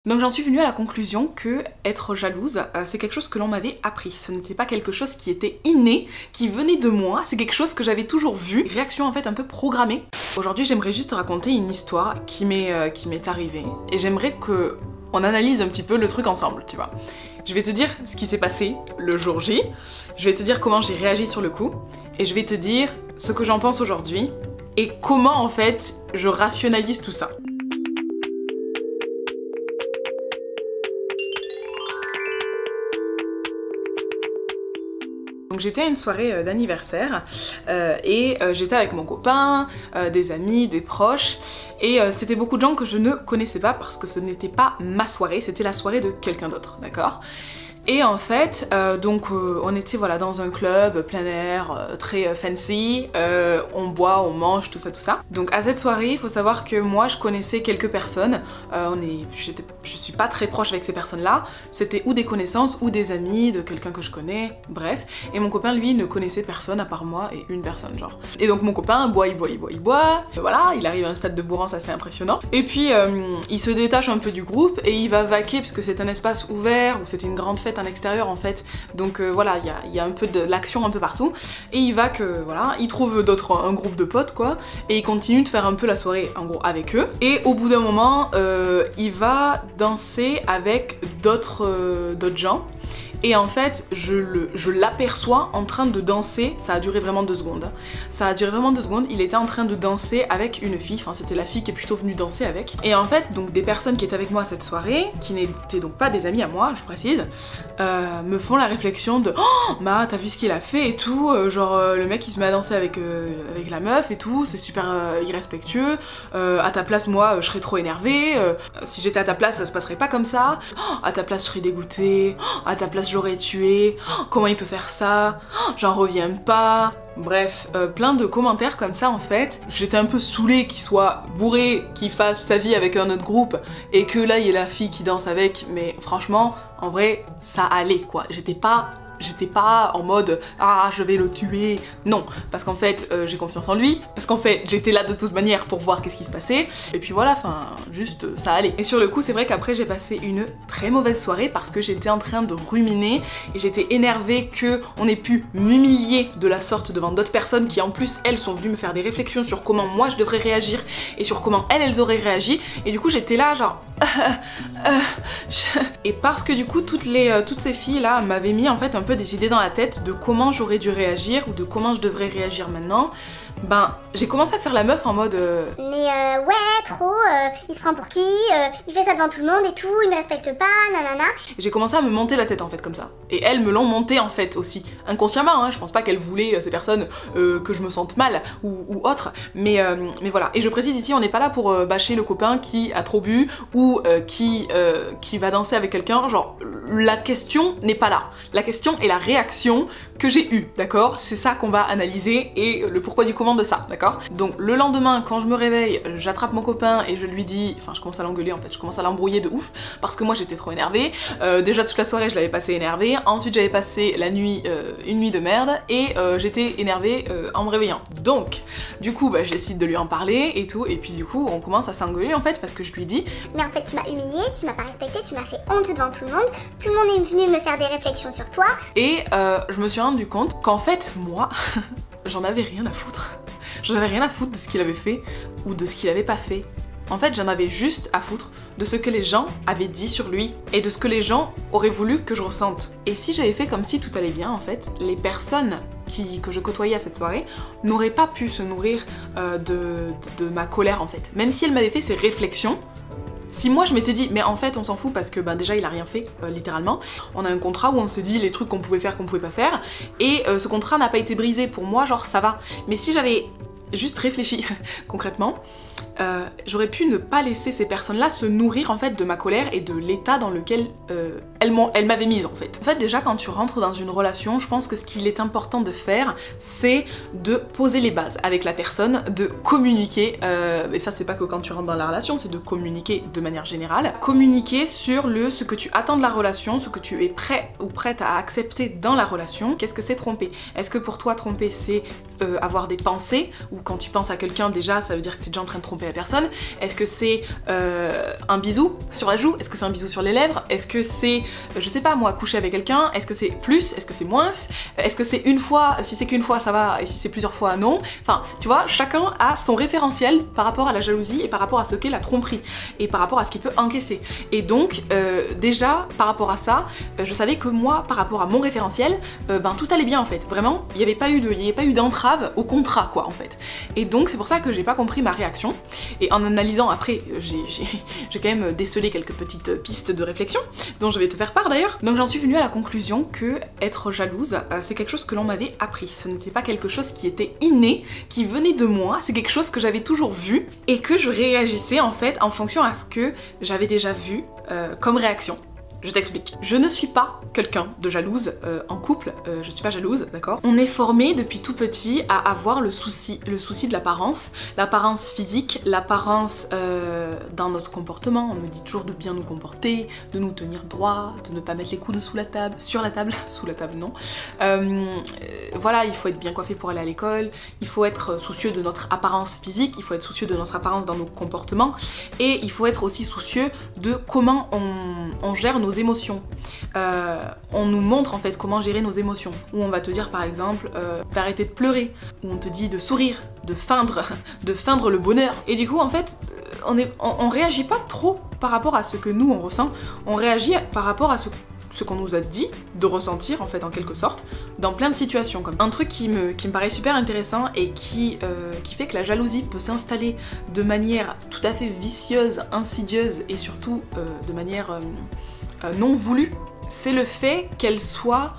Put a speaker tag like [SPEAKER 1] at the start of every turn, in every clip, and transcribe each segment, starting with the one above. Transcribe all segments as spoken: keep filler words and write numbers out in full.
[SPEAKER 1] Donc j'en suis venue à la conclusion que être jalouse, euh, c'est quelque chose que l'on m'avait appris. Ce n'était pas quelque chose qui était inné, qui venait de moi, c'est quelque chose que j'avais toujours vu. Réaction en fait un peu programmée. Aujourd'hui j'aimerais juste raconter une histoire qui m'est euh, qui m'est arrivée. Et j'aimerais que on analyse un petit peu le truc ensemble, tu vois. Je vais te dire ce qui s'est passé le jour J, je vais te dire comment j'ai réagi sur le coup, et je vais te dire ce que j'en pense aujourd'hui, et comment en fait je rationalise tout ça. Donc j'étais à une soirée euh, d'anniversaire euh, et euh, j'étais avec mon copain, euh, des amis, des proches et euh, c'était beaucoup de gens que je ne connaissais pas parce que ce n'était pas ma soirée, c'était la soirée de quelqu'un d'autre, d'accord ? Et en fait, euh, donc euh, on était voilà dans un club plein air, euh, très euh, fancy, euh, on boit, on mange, tout ça, tout ça. Donc à cette soirée, il faut savoir que moi je connaissais quelques personnes, euh, on est, je suis pas très proche avec ces personnes-là, c'était ou des connaissances ou des amis de quelqu'un que je connais, bref. Et mon copain lui ne connaissait personne à part moi et une personne genre. Et donc mon copain boit, il boit, il boit, il boit, et voilà, il arrive à un stade de bourrance assez impressionnant. Et puis euh, il se détache un peu du groupe et il va vaquer parce que c'est un espace ouvert où c'était une grande fête en extérieur en fait, donc euh, voilà, il y a, y a un peu de l'action un peu partout, et il va que, voilà, il trouve d'autres, un groupe de potes quoi, et il continue de faire un peu la soirée en gros avec eux, et au bout d'un moment, euh, il va danser avec d'autres euh, d'autres gens, et en fait, je le, je l'aperçois en train de danser, ça a duré vraiment deux secondes, ça a duré vraiment deux secondes, il était en train de danser avec une fille, enfin c'était la fille qui est plutôt venue danser avec, et en fait, donc des personnes qui étaient avec moi cette soirée, qui n'étaient donc pas des amis à moi, je précise, euh, me font la réflexion de « Oh, bah t'as vu ce qu'il a fait et tout, euh, genre euh, le mec il se met à danser avec, euh, avec la meuf et tout, c'est super euh, irrespectueux, euh, à ta place moi je serais trop énervée, euh, si j'étais à ta place ça se passerait pas comme ça, oh, à ta place je serais dégoûtée, oh, à ta place j'aurais tué, oh, comment il peut faire ça, oh, j'en reviens pas ». Bref, euh, plein de commentaires comme ça en fait. J'étais un peu saoulée qu'il soit bourré, qu'il fasse sa vie avec un autre groupe et que là il y ait la fille qui danse avec, mais franchement, en vrai, ça allait quoi. J'étais pas... J'étais pas en mode « Ah, je vais le tuer ». Non, parce qu'en fait, euh, j'ai confiance en lui, parce qu'en fait, j'étais là de toute manière pour voir qu'est-ce qui se passait, et puis voilà, enfin, juste, euh, ça allait. Et sur le coup, c'est vrai qu'après, j'ai passé une très mauvaise soirée parce que j'étais en train de ruminer, et j'étais énervée qu'on ait pu m'humilier de la sorte devant d'autres personnes qui, en plus, elles, sont venues me faire des réflexions sur comment moi, je devrais réagir, et sur comment elles, elles auraient réagi, et du coup, j'étais là, genre... Euh, euh, je... Et parce que du coup, toutes, les, euh, toutes ces filles-là m'avaient mis, en fait, un peu des idées dans la tête de comment j'aurais dû réagir ou de comment je devrais réagir maintenant, ben j'ai commencé à faire la meuf en mode euh...
[SPEAKER 2] mais euh, ouais trop, euh, il se prend pour qui, euh, il fait ça devant tout le monde et tout, il me respecte pas, nanana.
[SPEAKER 1] J'ai commencé à me monter la tête en fait comme ça. Et elles me l'ont monté en fait aussi, inconsciemment, hein, je pense pas qu'elles voulaient euh, ces personnes euh, que je me sente mal ou, ou autre, mais, euh, mais voilà. Et je précise ici, on n'est pas là pour euh, bâcher le copain qui a trop bu ou euh, qui, euh, qui va danser avec quelqu'un, genre la question n'est pas là. La question est la réaction que j'ai eue, d'accord? C'est ça qu'on va analyser et le pourquoi du comment de ça, d'accord? Donc le lendemain, quand je me réveille, j'attrape mon copain et je lui dis, enfin je commence à l'engueuler en fait, je commence à l'embrouiller de ouf parce que moi j'étais trop énervée. Euh, déjà toute la soirée je l'avais passé énervée, ensuite j'avais passé la nuit, euh, une nuit de merde et euh, j'étais énervée euh, en me réveillant. Donc du coup bah, je décide de lui en parler et tout, et puis du coup on commence à s'engueuler en fait parce que je lui dis
[SPEAKER 2] mais en fait tu m'as humiliée, tu m'as pas respectée, tu m'as fait honte devant tout le monde, tout le monde est venu me faire des réflexions sur toi.
[SPEAKER 1] Et euh, je me suis rendu compte qu'en fait moi j'en avais rien à foutre. J'en avais rien à foutre de ce qu'il avait fait ou de ce qu'il avait pas fait. En fait, j'en avais juste à foutre de ce que les gens avaient dit sur lui et de ce que les gens auraient voulu que je ressente. Et si j'avais fait comme si tout allait bien, en fait, les personnes qui, que je côtoyais à cette soirée n'auraient pas pu se nourrir euh, de, de, de ma colère, en fait. Même si elle m'avait fait ces réflexions, si moi je m'étais dit mais en fait on s'en fout parce que ben déjà il a rien fait euh, littéralement, on a un contrat où on s'est dit les trucs qu'on pouvait faire qu'on pouvait pas faire et euh, ce contrat n'a pas été brisé, pour moi genre ça va. Mais si j'avais juste réfléchi concrètement, euh, j'aurais pu ne pas laisser ces personnes-là se nourrir en fait de ma colère et de l'état dans lequel euh, elles m'avaient mise en fait. En fait déjà quand tu rentres dans une relation, je pense que ce qu'il est important de faire, c'est de poser les bases avec la personne, de communiquer, euh, et ça c'est pas que quand tu rentres dans la relation, c'est de communiquer de manière générale, communiquer sur le ce que tu attends de la relation, ce que tu es prêt ou prête à accepter dans la relation. Qu'est-ce que c'est tromper? Est-ce que pour toi tromper c'est euh, avoir des pensées, ou quand tu penses à quelqu'un déjà ça veut dire que tu es déjà en train de tromper la personne? Est-ce que c'est euh, un bisou sur la joue? Est-ce que c'est un bisou sur les lèvres? Est-ce que c'est, je sais pas moi, coucher avec quelqu'un? Est-ce que c'est plus? Est-ce que c'est moins? Est-ce que c'est une fois? Si c'est qu'une fois, ça va, et si c'est plusieurs fois, non. Enfin, tu vois, chacun a son référentiel par rapport à la jalousie et par rapport à ce qu'est la tromperie et par rapport à ce qu'il peut encaisser. Et donc, euh, déjà, par rapport à ça, euh, je savais que moi, par rapport à mon référentiel, euh, ben tout allait bien en fait. Vraiment, il n'y avait pas eu de, il n'y avait pas eu d'entrave au contrat, quoi, en fait. Et donc, c'est pour ça que j'ai pas compris ma réaction. Et en analysant après, j'ai quand même décelé quelques petites pistes de réflexion, dont je vais te faire part d'ailleurs. Donc j'en suis venue à la conclusion que être jalouse, euh, c'est quelque chose que l'on m'avait appris. Ce n'était pas quelque chose qui était inné, qui venait de moi, c'est quelque chose que j'avais toujours vu et que je réagissais en fait en fonction à ce que j'avais déjà vu euh, comme réaction. Je t'explique. Je ne suis pas quelqu'un de jalouse euh, en couple, euh, je suis pas jalouse, d'accord? On est formé depuis tout petit à avoir le souci, le souci de l'apparence, l'apparence physique, l'apparence euh, dans notre comportement. On me dit toujours de bien nous comporter, de nous tenir droit, de ne pas mettre les coudes sous la table, sur la table, sous la table non. Euh, voilà, il faut être bien coiffé pour aller à l'école, il faut être soucieux de notre apparence physique, il faut être soucieux de notre apparence dans nos comportements et il faut être aussi soucieux de comment on, on gère nos émotions. Euh, on nous montre en fait comment gérer nos émotions. Où on va te dire par exemple euh, d'arrêter de pleurer, où on te dit de sourire, de feindre, de feindre le bonheur. Et du coup en fait, on, est, on, on réagit pas trop par rapport à ce que nous on ressent, on réagit par rapport à ce ce qu'on nous a dit de ressentir en fait en quelque sorte dans plein de situations. Comme un truc qui me, qui me paraît super intéressant et qui, euh, qui fait que la jalousie peut s'installer de manière tout à fait vicieuse, insidieuse et surtout euh, de manière euh, euh, non voulue, c'est le fait qu'elle soit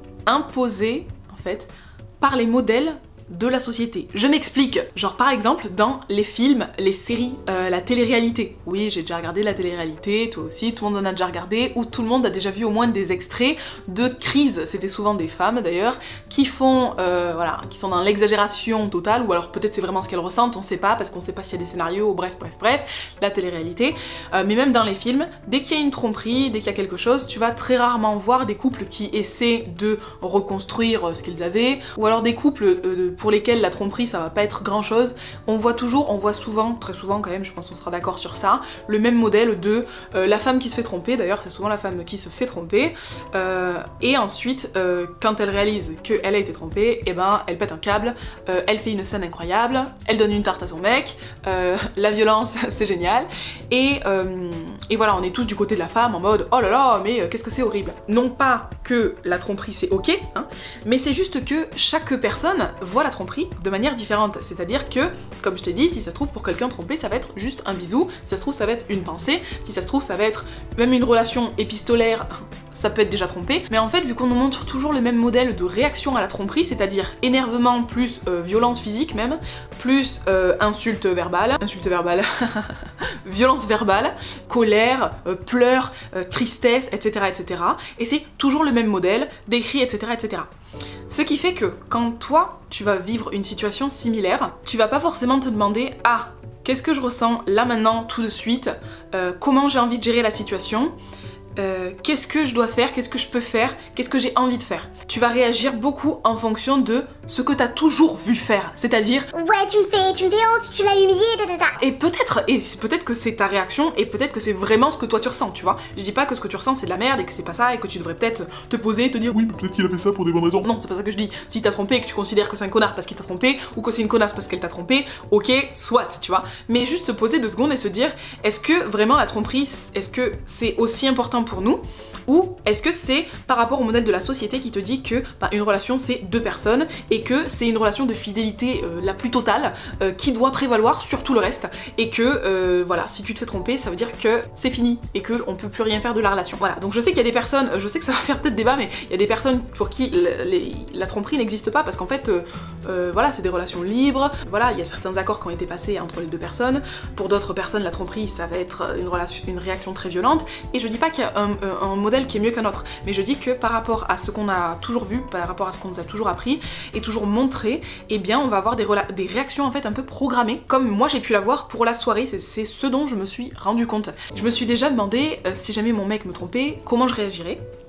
[SPEAKER 1] imposée en fait par les modèles de la société. Je m'explique. Genre par exemple dans les films, les séries, euh, la télé-réalité. Oui, j'ai déjà regardé la télé-réalité, toi aussi, tout le monde en a déjà regardé, ou tout le monde a déjà vu au moins des extraits de crises. C'était souvent des femmes d'ailleurs, qui font, euh, voilà, qui sont dans l'exagération totale, ou alors peut-être c'est vraiment ce qu'elles ressentent, on sait pas, parce qu'on sait pas s'il y a des scénarios, bref, bref, bref, la télé-réalité. Euh, mais même dans les films, dès qu'il y a une tromperie, dès qu'il y a quelque chose, tu vas très rarement voir des couples qui essaient de reconstruire ce qu'ils avaient, ou alors des couples euh, pour lesquels la tromperie ça va pas être grand chose. On voit toujours, on voit souvent, très souvent quand même, je pense qu'on sera d'accord sur ça, le même modèle de euh, la femme qui se fait tromper, d'ailleurs c'est souvent la femme qui se fait tromper, euh, et ensuite euh, quand elle réalise qu'elle a été trompée, et ben elle pète un câble, euh, elle fait une scène incroyable, elle donne une tarte à son mec, euh, la violence c'est génial, et, euh, et voilà, on est tous du côté de la femme en mode oh là là mais euh, qu'est-ce que c'est horrible. Non pas que la tromperie c'est ok, hein, mais c'est juste que chaque personne voit la tromperie de manière différente, c'est-à-dire que, comme je t'ai dit, si ça se trouve pour quelqu'un trompé, ça va être juste un bisou, si ça se trouve ça va être une pensée, si ça se trouve ça va être même une relation épistolaire, ça peut être déjà trompé, mais en fait vu qu'on nous montre toujours le même modèle de réaction à la tromperie, c'est-à-dire énervement plus euh, violence physique même, plus euh, insulte verbale, insulte verbale, violence verbale, colère, euh, pleurs, euh, tristesse, et cetera et cetera. Et c'est toujours le même modèle, des cris, et cetera et cetera. Ce qui fait que quand toi, tu vas vivre une situation similaire, tu vas pas forcément te demander « Ah, qu'est-ce que je ressens là maintenant, tout de suite euh, comment j'ai envie de gérer la situation ?» Euh, qu'est-ce que je dois faire, qu'est-ce que je peux faire, qu'est-ce que j'ai envie de faire. Tu vas réagir beaucoup en fonction de ce que t'as toujours vu faire, c'est-à-dire
[SPEAKER 2] ouais tu me fais, tu me fais honte, tu m'as humilié, tata.
[SPEAKER 1] Et peut-être, et peut-être que c'est ta réaction, et peut-être que c'est vraiment ce que toi tu ressens, tu vois. Je dis pas que ce que tu ressens c'est de la merde et que c'est pas ça et que tu devrais peut-être te poser et te dire oui mais peut-être qu'il a fait ça pour des bonnes raisons. Non, c'est pas ça que je dis. Si t'as trompé et que tu considères que c'est un connard parce qu'il t'a trompé ou que c'est une connasse parce qu'elle t'a trompé, ok, soit, tu vois. Mais juste se poser deux secondes et se dire est-ce que vraiment la tromperie, est-ce que c'est aussi important pour nous, ou est-ce que c'est par rapport au modèle de la société qui te dit que bah, une relation c'est deux personnes et que c'est une relation de fidélité euh, la plus totale euh, qui doit prévaloir sur tout le reste et que euh, voilà, si tu te fais tromper ça veut dire que c'est fini et qu'on peut plus rien faire de la relation. Voilà, donc je sais qu'il y a des personnes, je sais que ça va faire peut-être débat, mais il y a des personnes pour qui le, les, la tromperie n'existe pas parce qu'en fait euh, euh, voilà, c'est des relations libres, voilà, il y a certains accords qui ont été passés entre les deux personnes. Pour d'autres personnes la tromperie ça va être une, relation, une réaction très violente, et je dis pas qu'il y a un, un, un modèle qui est mieux qu'un autre, mais je dis que par rapport à ce qu'on a toujours vu, par rapport à ce qu'on nous a toujours appris et toujours montré, eh bien on va avoir des, des réactions en fait un peu programmées, comme moi j'ai pu l'avoir pour la soirée, c'est ce dont je me suis rendu compte. Je me suis déjà demandé euh, si jamais mon mec me trompait, comment je réagirais.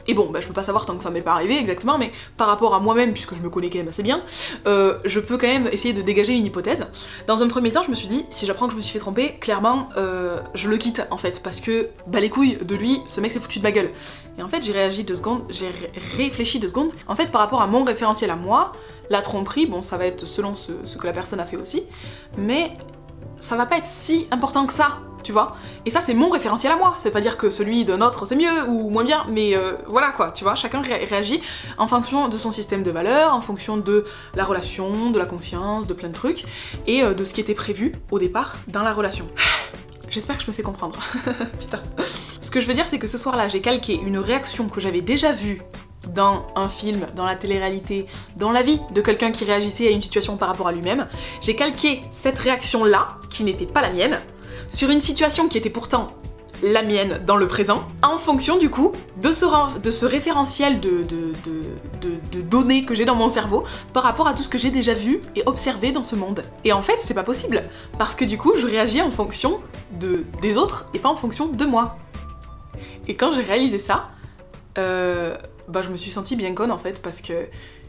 [SPEAKER 1] Et bon, bah, je peux pas savoir tant que ça m'est pas arrivé exactement, mais par rapport à moi-même, puisque je me connais quand même assez bien, euh, je peux quand même essayer de dégager une hypothèse. Dans un premier temps, je me suis dit, si j'apprends que je me suis fait tromper, clairement, euh, je le quitte en fait, parce que, bah les couilles de lui, ce mec s'est foutu de ma gueule. Et en fait, j'ai réagi deux secondes, j'ai ré réfléchi deux secondes. En fait, par rapport à mon référentiel à moi, la tromperie, bon, ça va être selon ce, ce que la personne a fait aussi, mais ça va pas être si important que ça. Tu vois, et ça c'est mon référentiel à moi, ça veut pas dire que celui d'un autre c'est mieux ou moins bien, mais euh, voilà quoi, tu vois, chacun ré réagit en fonction de son système de valeurs, en fonction de la relation, de la confiance, de plein de trucs, et euh, de ce qui était prévu au départ dans la relation. J'espère que je me fais comprendre, putain. Ce que je veux dire c'est que ce soir-là j'ai calqué une réaction que j'avais déjà vue dans un film, dans la télé-réalité, dans la vie de quelqu'un qui réagissait à une situation par rapport à lui-même. J'ai calqué cette réaction-là, qui n'était pas la mienne, sur une situation qui était pourtant la mienne dans le présent, en fonction du coup de ce, de ce référentiel de, de, de, de, de données que j'ai dans mon cerveau par rapport à tout ce que j'ai déjà vu et observé dans ce monde. Et en fait c'est pas possible, parce que du coup je réagis en fonction de, des autres et pas en fonction de moi. Et quand j'ai réalisé ça, euh, bah je me suis sentie bien conne en fait, parce que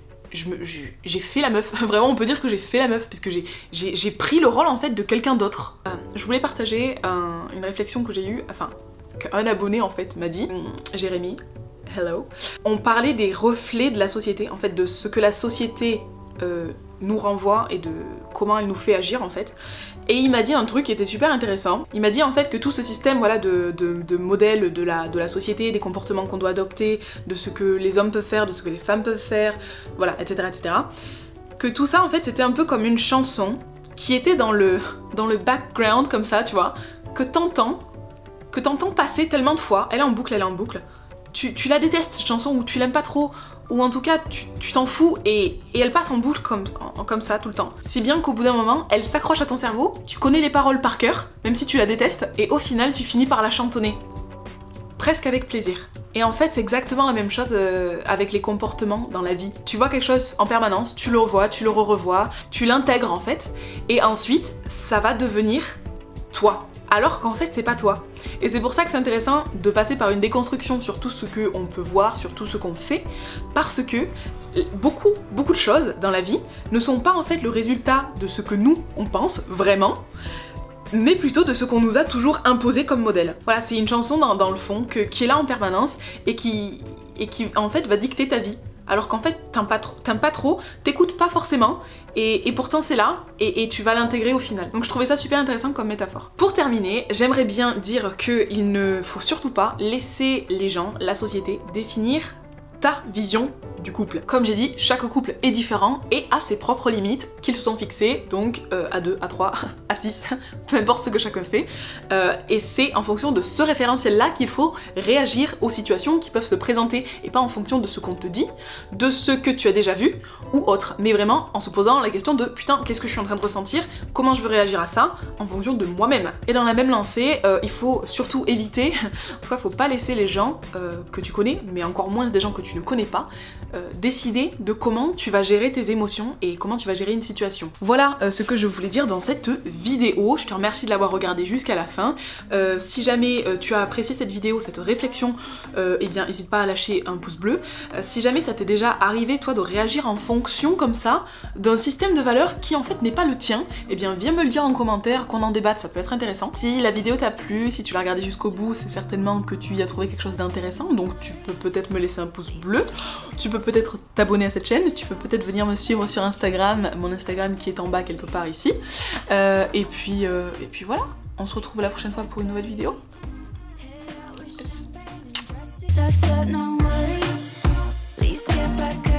[SPEAKER 1] j'ai fait la meuf, vraiment on peut dire que j'ai fait la meuf, puisque j'ai pris le rôle en fait de quelqu'un d'autre. Euh, je voulais partager un, une réflexion que j'ai eue, enfin, qu'un abonné en fait m'a dit, Jérémy, hello. On parlait des reflets de la société, en fait de ce que la société euh, nous renvoie et de comment elle nous fait agir en fait. Et il m'a dit un truc qui était super intéressant. Il m'a dit en fait que tout ce système voilà, de, de, de modèles de la, de la société, des comportements qu'on doit adopter, de ce que les hommes peuvent faire, de ce que les femmes peuvent faire, voilà, et cetera et cetera. Que tout ça en fait c'était un peu comme une chanson qui était dans le, dans le background comme ça, tu vois, que t'entends, que t'entends passer tellement de fois, elle est en boucle, elle est en boucle. Tu, tu la détestes cette chanson ou tu l'aimes pas trop, ou en tout cas tu t'en fous et, et elle passe en boucle comme, en, comme ça tout le temps. Si bien qu'au bout d'un moment, elle s'accroche à ton cerveau, tu connais les paroles par cœur, même si tu la détestes, et au final tu finis par la chantonner. Presque avec plaisir. Et en fait c'est exactement la même chose euh, avec les comportements dans la vie. Tu vois quelque chose en permanence, tu le revois, tu le re-revois, tu l'intègres en fait, et ensuite ça va devenir toi. Alors qu'en fait c'est pas toi. Et c'est pour ça que c'est intéressant de passer par une déconstruction sur tout ce qu'on peut voir, sur tout ce qu'on fait, parce que beaucoup, beaucoup de choses dans la vie ne sont pas en fait le résultat de ce que nous, on pense vraiment, mais plutôt de ce qu'on nous a toujours imposé comme modèle. Voilà, c'est une chanson dans, dans le fond que, qui est là en permanence et qui, et qui en fait va dicter ta vie. Alors qu'en fait t'aimes pas trop, t'aimes pas trop, t'écoutes pas forcément, et, et pourtant c'est là, et, et tu vas l'intégrer au final. Donc je trouvais ça super intéressant comme métaphore. Pour terminer, j'aimerais bien dire qu'il ne faut surtout pas laisser les gens, la société, définir ta vision du couple. Comme j'ai dit, chaque couple est différent et a ses propres limites qu'ils se sont fixées, donc euh, à deux, à trois, à six, peu importe ce que chacun fait. Euh, et c'est en fonction de ce référentiel-là qu'il faut réagir aux situations qui peuvent se présenter et pas en fonction de ce qu'on te dit, de ce que tu as déjà vu ou autre, mais vraiment en se posant la question de putain, qu'est-ce que je suis en train de ressentir, comment je veux réagir à ça en fonction de moi-même. Et dans la même lancée, euh, il faut surtout éviter, en tout cas, faut pas laisser les gens euh, que tu connais, mais encore moins des gens que tu ne connais pas, Euh, décider de comment tu vas gérer tes émotions et comment tu vas gérer une situation. Voilà euh, ce que je voulais dire dans cette vidéo. Je te remercie de l'avoir regardée jusqu'à la fin. Euh, si jamais euh, tu as apprécié cette vidéo, cette réflexion, euh, eh bien n'hésite pas à lâcher un pouce bleu. Euh, si jamais ça t'est déjà arrivé toi de réagir en fonction comme ça d'un système de valeurs qui en fait n'est pas le tien, eh bien viens me le dire en commentaire, qu'on en débatte, ça peut être intéressant. Si la vidéo t'a plu, si tu l'as regardée jusqu'au bout, c'est certainement que tu y as trouvé quelque chose d'intéressant, donc tu peux peut-être me laisser un pouce bleu. Tu peux peut-être t'abonner à cette chaîne, tu peux peut-être venir me suivre sur Instagram, mon Instagram qui est en bas quelque part ici. Euh, et, puis, euh, et puis voilà, on se retrouve la prochaine fois pour une nouvelle vidéo. Yes.